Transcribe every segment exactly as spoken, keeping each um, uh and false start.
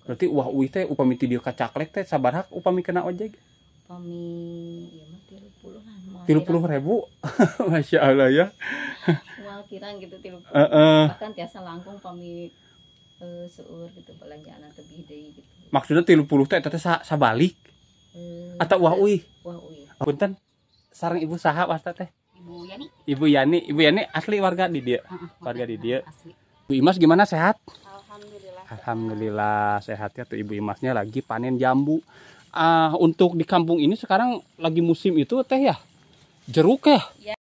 Berarti wah uih teh upami ti dieu kacaklek teh sabaraha upami kena ojek? Upami ieu mah tilu puluhan. tiga puluh ribu. Masya Allah ya. Moal kirang gitu tilu puluh. Uh, uh. Bahkan tiasa langkung upami uh, seueur gitu belanjaan tebih deui gitu. Maksudnya tiga puluh teh teh sabalik. Uh, Atau wah uih? Wah uih. Punten sareng ibu saha wasta teh? Ibu Yani. Ibu Yani, Ibu Yani asli warga di dia. Uh, uh, warga di dia. Asli. Ibu Imas gimana, sehat? Alhamdulillah. Alhamdulillah sehat ya tuh Ibu Imasnya lagi panen jambu. Uh, untuk di kampung ini sekarang lagi musim itu teh ya jeruk ya. Ya.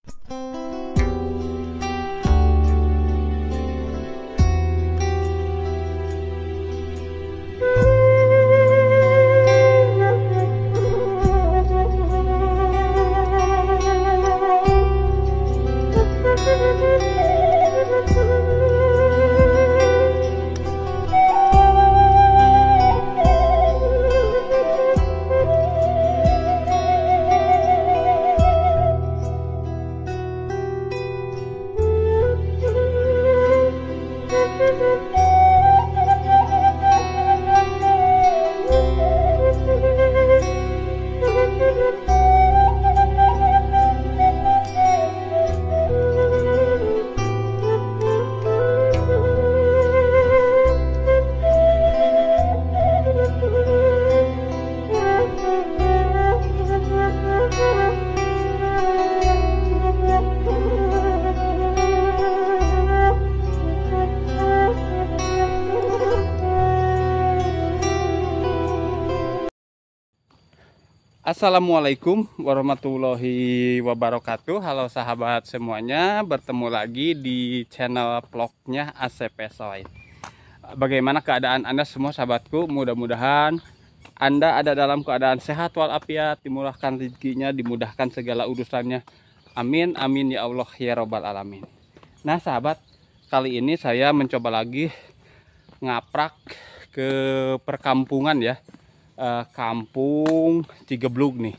Assalamualaikum warahmatullahi wabarakatuh. Halo sahabat semuanya, bertemu lagi di channel vlognya A C P Soy. Bagaimana keadaan Anda semua sahabatku? Mudah-mudahan Anda ada dalam keadaan sehat walafiat, dimurahkan rezekinya, dimudahkan segala urusannya. Amin amin ya Allah ya robbal alamin. Nah sahabat, kali ini saya mencoba lagi ngaprak ke perkampungan ya. Uh, kampung Cigeblug nih,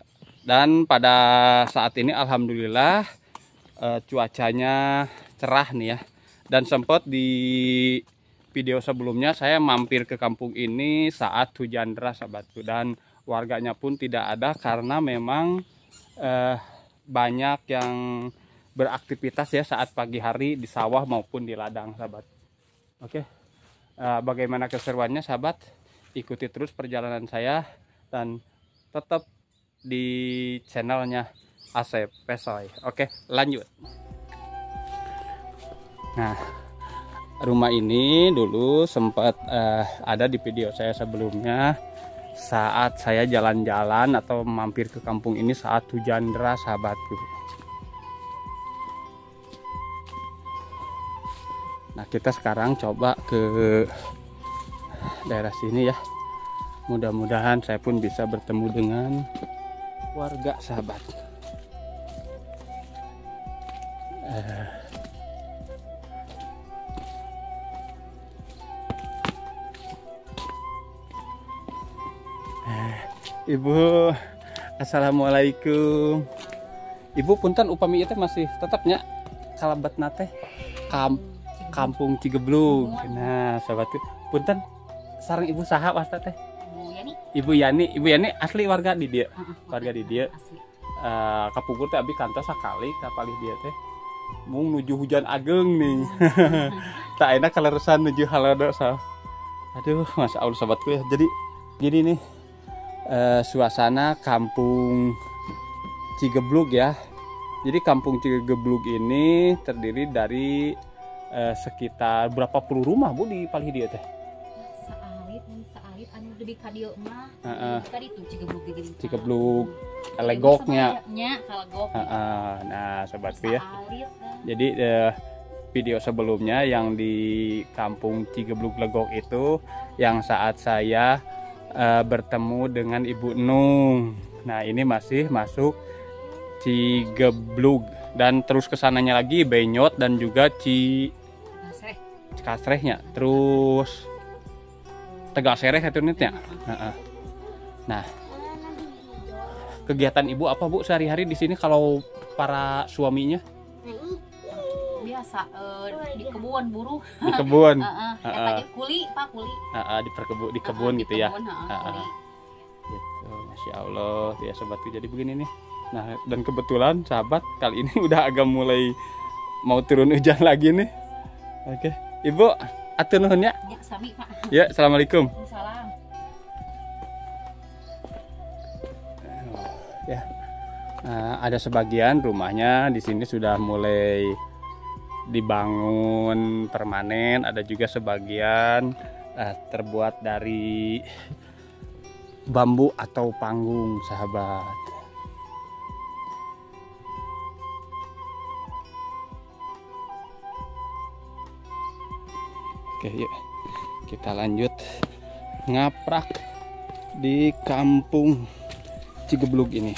dan pada saat ini alhamdulillah uh, cuacanya cerah nih ya, dan sempat di video sebelumnya saya mampir ke kampung ini saat hujan deras sahabatku, dan warganya pun tidak ada karena memang uh, banyak yang beraktivitas ya saat pagi hari di sawah maupun di ladang sahabat. Oke, uh, bagaimana keseruannya sahabat? Ikuti terus perjalanan saya dan tetap di channelnya A C P Soy. Oke, lanjut. Nah, rumah ini dulu sempat uh, ada di video saya sebelumnya saat saya jalan-jalan atau mampir ke kampung ini saat hujan deras sahabatku. Nah, kita sekarang coba ke daerah sini ya, mudah-mudahan saya pun bisa bertemu dengan warga sahabat. eh. Eh, Ibu, assalamualaikum. Ibu punten upami itu masih tetapnya kalabat nate Kamp kampung Cigeblug. Nah sahabatku, punten sareng ibu saha wasta teh? Ibu Yani. Ibu Yani, Ibu Yani asli warga di dia. Uh, uh, warga di dia. Asli. Uh, kapukur teh abi kantos sakali kapalih dia teh. Mung nuju hujan ageng nih. Tak enak kaleresan nuju halada sah. Aduh, masya Allah sahabatku ya. Jadi gini nih uh, suasana kampung Cigeblug ya. Jadi kampung Cigeblug ini terdiri dari uh, sekitar berapa puluh rumah Bu di palih dia teh? Di kadio mah uh, tadi tuh Cigeblug gini. Cigeblug legoknya. Legok. Uh, uh, nah, sobatku ya. Jadi uh, video sebelumnya yang di kampung Cigeblug Legok itu yang saat saya uh, bertemu dengan Ibu Nung. Nah, ini masih masuk Cigeblug dan terus kesananya lagi Benyot dan juga Ci Kasrehnya. Terus Tegal Sereh itu nitnya. Nah, kegiatan ibu apa Bu sehari-hari di sini kalau para suaminya? biasa eh, di kebun buruh. Di kebun. Heeh, Heeh. yang tadi kuli, Pak, kuli. Heeh, di perkebu di kebun Heeh, gitu di ya. kebun, heeh, Heeh. kuli. Gitu, Masya Allah ya sobatku, jadi begini nih. Nah, dan kebetulan sahabat kali ini udah agak mulai mau turun hujan lagi nih. Oke, Ibu, atur nuhun ya. Ya, sami, Pak. Ya, assalamualaikum. Salam. Ya, nah, ada sebagian rumahnya di sini sudah mulai dibangun permanen, ada juga sebagian eh, terbuat dari bambu atau panggung, sahabat. Oke, yuk kita lanjut ngaprak di kampung Cigeblug ini.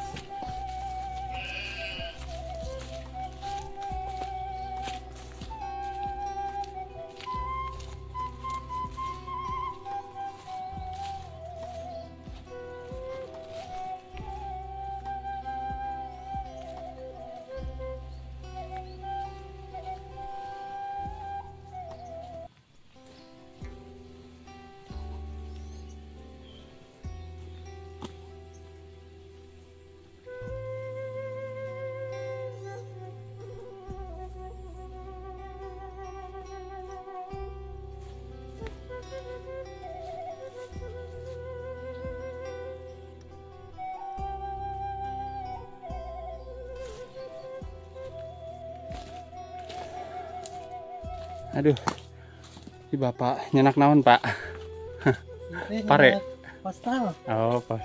Aduh, si bapak nyenak naon pak? Pare. Pastel. Oh, pak.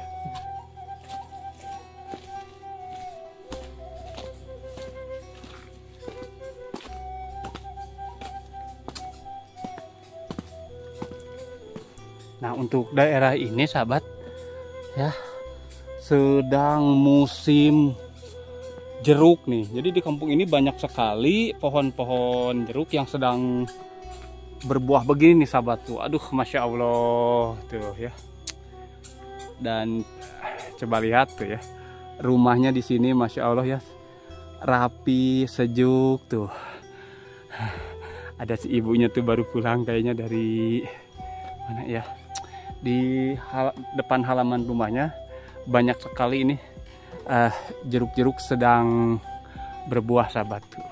Nah, untuk daerah ini sahabat ya sedang musim jeruk nih. Jadi di kampung ini banyak sekali pohon-pohon jeruk yang sedang berbuah begini nih sahabat tuh. Aduh, masya Allah tuh ya. Dan coba lihat tuh ya, rumahnya di sini masya Allah ya, rapi, sejuk tuh. Ada si ibunya tuh baru pulang kayaknya dari mana ya? Di hal, depan halaman rumahnya banyak sekali ini Uh, jeruk-jeruk sedang berbuah sahabat tuh.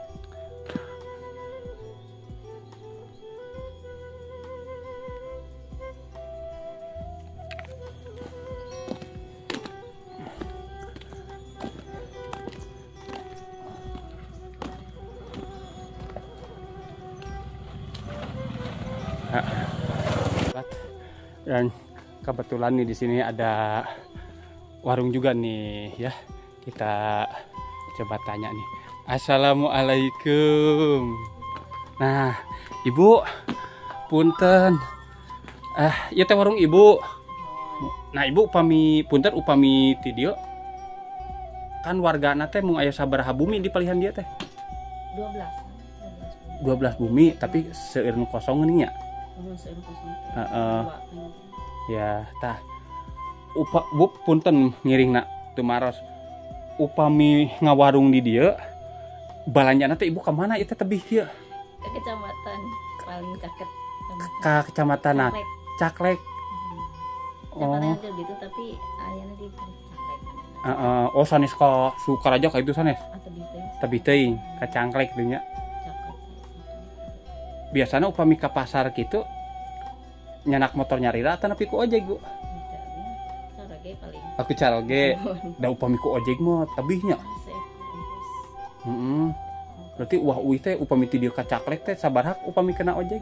Dan kebetulan nih di sini ada warung juga nih ya, kita coba tanya nih. Assalamualaikum. Nah, ibu punten, ah ya teh warung ibu. Nah, ibu upami punten upami ti dieu kan warga nate mung aya sabaraha bumi di palihan dia teh? dua belas. dua belas bumi, tapi seueur kosong nih ya. Heeh. Ya, tah upa bu punten ngiring nak tumaros upami ngawarung di dia balanjana teh ibu kemana itu tebih dia Ke kecamatan paling caket ke kecamatan nak Caklek. Oh. Oh, gitu tapi ayana di Caklek. uh, uh, oh sanes ka Sukaraja ka itu sanes Atau di teh tebih teuing ka Cangklek teh nya. Caket. Biasana upami ka pasar kitu nyanak motor nyarira atau nepi ku ojek bu? Paling Aku caroge da upami ku ojek mah tebihnya. Heeh. Berarti wah uih teh upami ti dieu ka Caklek teh sabaraha upami kena ojek?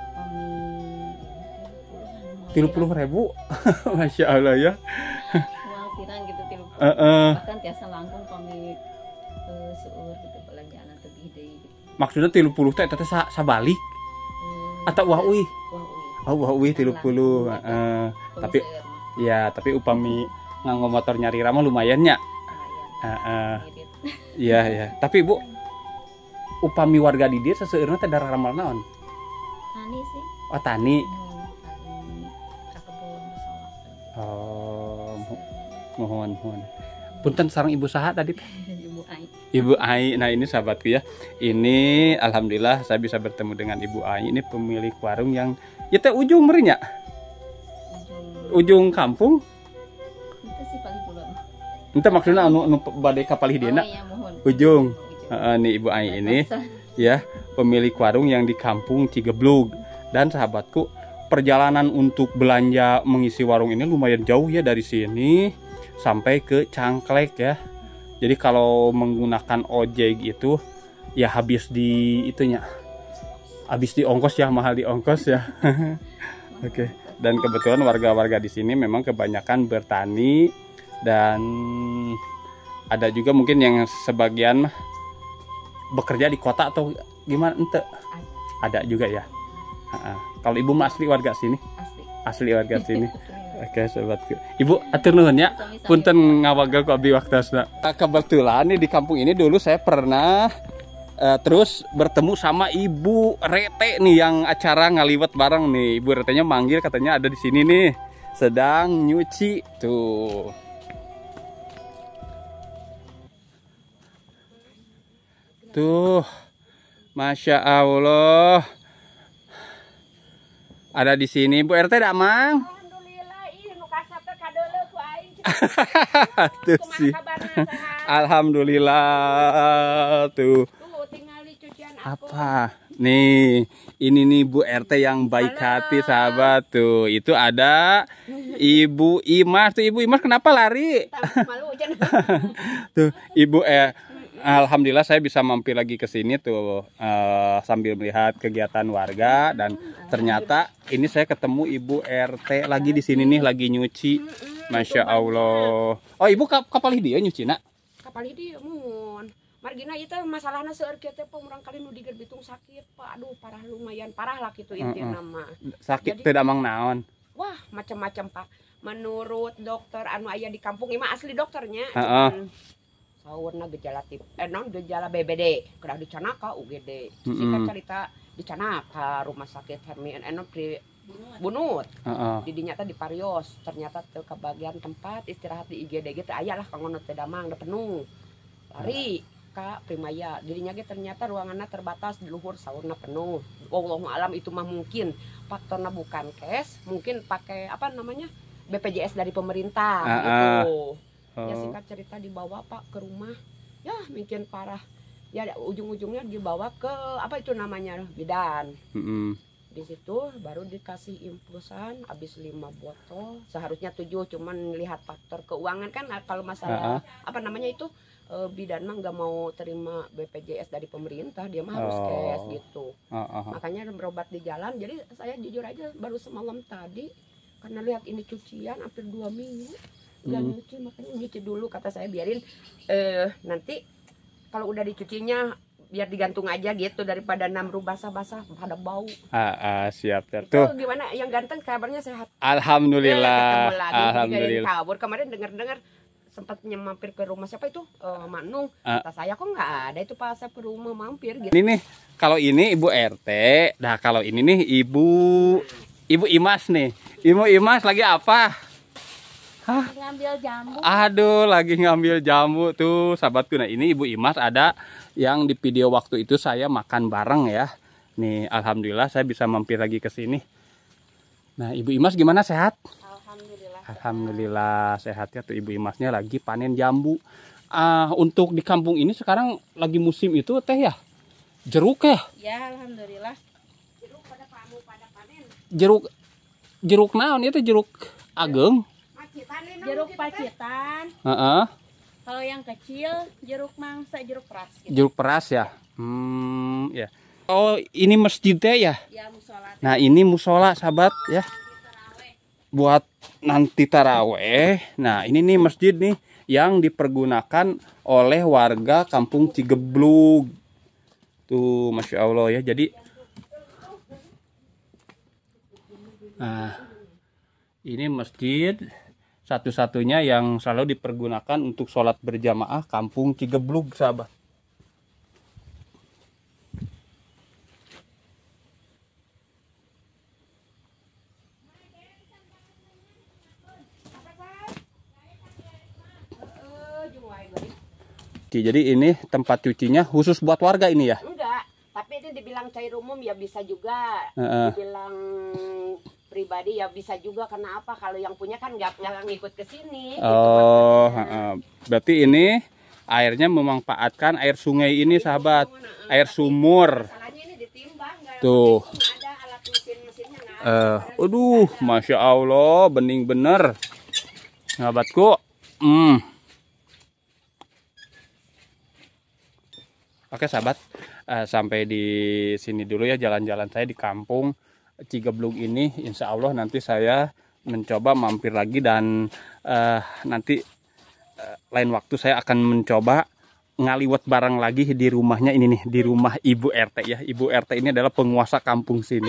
tiga puluh ribu. Masya Allah ya. Uang pirang gitu tilu. Heeh. Bahkan tiasa langkung pami uh, seueur gitu belanjaan tebih deui gitu. Maksudnya tiga puluh teh teh sa sabalik Hmm, atau wah uih? wah uih. Oh wah uih tiga puluh. Heeh. Tapi Pemi seueur mah. ya, tapi upami nganggo motor nyarira mah lumayan nya. Lumayan. Heeh. Irit. Iya ya. Tapi Bu, upami warga di dieu seseueurna teh darah ramal naon? Tani sih. Oh, tani. Hmm, tani kakebon sawah. Oh, mo- mohon mohon. Punten sareng ibu saha tadi teh? Ibu ai. Ibu Ai. Nah ini sahabatku ya, ini alhamdulillah saya bisa bertemu dengan Ibu Ai. Ini pemilik warung yang ya teh ujung merinya, ujung ujung kampung. itu sih paling pulang. Entah maksudnya anu anu badai kapal hidena. Oh, iya, mohon. Ujung. Ujung. Heeh, nih Ibu Ai ini Batas. ya pemilik warung yang di kampung Cigeblug. Dan sahabatku, perjalanan untuk belanja mengisi warung ini lumayan jauh ya dari sini sampai ke Cangklek ya. Jadi kalau menggunakan ojek itu ya habis di itunya, habis di ongkos ya, mahal di ongkos ya. Oke. Dan kebetulan warga-warga di sini memang kebanyakan bertani dan ada juga mungkin yang sebagian bekerja di kota atau gimana ente. Ada juga ya. Ha-ha. Kalau ibu mah asli warga sini, Asli. asli warga sini. Oke sobatku, ibu atur nuhun ya, punten ngawaga ku abdi waktosna. Kebetulan nih di kampung ini dulu saya pernah uh, terus bertemu sama Ibu Rete nih yang acara ngaliwet bareng nih. Ibu Retenya manggil katanya ada di sini nih, sedang nyuci tuh. Tuh, masya Allah. Ada di sini Bu R T dak mang? Alhamdulillah ih nu kasapna kadeuleu ku aing. Tuh sih. Alhamdulillah tuh. Tuh tinggal cucian aku. Apa? Nih, ini nih Bu R T yang baik hati sahabat tuh. Itu ada Ibu Imas tuh. Ibu Imas kenapa lari? Malu cenah. Tuh, Ibu eh alhamdulillah saya bisa mampir lagi ke sini tuh uh, sambil melihat kegiatan warga dan ternyata ini saya ketemu Ibu R T lagi di sini nih lagi nyuci. Masya Allah. Oh, Ibu kap kapal dia nyuci nak? Kapal dia mun. Margina itu masalahnya seueur kieu teh pemurang kali nu diger bitung sakit, Pak. Aduh, parah lumayan parah lah kitu intina mah. Sakit teh damang naon? Wah, macam-macam, Pak. Menurut dokter anu aya di kampung ieu mah asli dokternya. Heeh. Saurna gejala tip eh non gejala B B D kedah dicanaka U G D. Mm -mm. Sika cerita dicanaka rumah sakit Hermi eno pri Bunut. Heeh. Di dinya teh di Parios, ternyata teu kabagian tempat istirahat di I G D ge teh aya lah kanggo teh damang da penuh. Lari ka Primaya, dirinya ge ternyata ruangannya terbatas di luhur saurna penuh. Wallahu alam itu mah mungkin faktorna bukan cash, mungkin pakai apa namanya? B P J S dari pemerintah uh, gitu. Uh, Ya singkat cerita dibawa Pak ke rumah, ya mungkin parah. Ya ujung-ujungnya dibawa ke apa itu namanya bidan. uh, uh. Di situ baru dikasih infusan, habis lima botol. Seharusnya tujuh, cuman lihat faktor keuangan kan kalau masalah uh, uh. apa namanya itu e, bidan mah nggak mau terima B P J S dari pemerintah, dia mah harus Oh. cash gitu. Uh, uh. Makanya berobat di jalan. Jadi saya jujur aja baru semalam tadi karena lihat ini cucian hampir dua minggu. Gak Hmm. nyuci, makanya nyuci dulu kata saya biarin eh nanti kalau udah dicucinya biar digantung aja gitu daripada namru basah-basah pada bau. Ah, ah, siap ya. Itu Tuh. gimana yang ganteng kabarnya sehat? Alhamdulillah. Ya, ketemu lagi, Alhamdulillah. kabur kemarin dengar-dengar sempat mampir ke rumah siapa itu eh, Manung. Ah. Kata saya kok nggak ada itu pas saya ke rumah mampir gitu. Ini nih, kalau ini Ibu R T, nah kalau ini nih Ibu Ibu Imas nih. Ibu Imas lagi apa? Hah? Ngambil jamu. Aduh, lagi ngambil jamu tuh, sahabatku. Nah, ini Ibu Imas ada yang di video waktu itu saya makan bareng ya. Nih, alhamdulillah saya bisa mampir lagi ke sini. Nah, Ibu Imas gimana, sehat? Alhamdulillah. Alhamdulillah sehat ya tuh Ibu Imasnya lagi panen jambu. Ah, untuk di kampung ini sekarang lagi musim itu teh ya. Jeruk ya? Ya, alhamdulillah. Jeruk pada kamu pada panen. Jeruk jeruk naon itu jeruk ageng? Jeruk pacitan. Heeh. Kalau yang kecil jeruk mangsa, jeruk peras. Gitu. Jeruk peras ya. Hmm, ya. Oh, ini masjid teh ya? Ya musola. Nah, ini musola sahabat ya. Buat nanti taraweh. Nah, ini nih masjid nih yang dipergunakan oleh warga kampung Cigeblug. Tuh, Masya Allah ya. Jadi nah, ini masjid satu-satunya yang selalu dipergunakan untuk sholat berjamaah kampung Cigeblug sahabat. cuci. Jadi ini tempat cucinya khusus buat warga ini ya? Enggak, tapi ini dibilang cair umum ya bisa juga. Uh-uh. Dibilang pribadi ya bisa juga. Karena apa? Kalau yang punya kan nggak nggak ngikut ke sini. Oh, gitu uh, berarti ini airnya memanfaatkan air sungai ini, sahabat. Air sumur. Masalahnya ini ditimbang. Tuh. Ada alat mesin-mesinnya nggak ada. Uh, aduh, masya Allah, bening bener, sahabatku. Hmm. Oke sahabat, uh, sampai di sini dulu ya jalan-jalan saya di kampung Cigeblung ini. Insya Allah nanti saya mencoba mampir lagi dan uh, nanti uh, lain waktu saya akan mencoba ngaliwat barang lagi di rumahnya ini nih, di rumah Ibu R T ya. Ibu R T ini adalah penguasa kampung sini.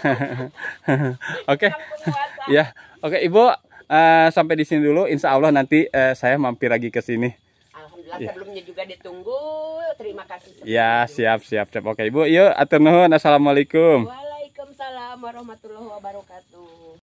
Oke, ya, oke Ibu, uh, sampai di sini dulu. Insya Allah nanti uh, saya mampir lagi ke sini. Alhamdulillah Ya. sebelumnya juga ditunggu. Terima kasih. Ya, siap, siap, siap. Oke Ibu, yuk, atur nuhun. Assalamualaikum. Waalaikumsalam warahmatullahi wabarakatuh.